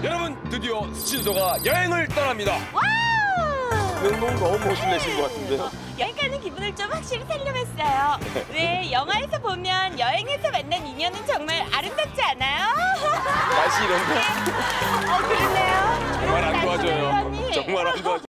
여러분 드디어 수신소가 여행을 떠납니다. 너무 멋을 내신 것 같은데요. 여행 가는 기분을 좀 확실히 살려봤어요. 왜 영화에서 보면 여행에서 만난 인연은 정말 아름답지 않아요? 날씨 이런데 그러네요. 정말 안 도와줘요. 날씨 이러니. 정말 안 도와줘.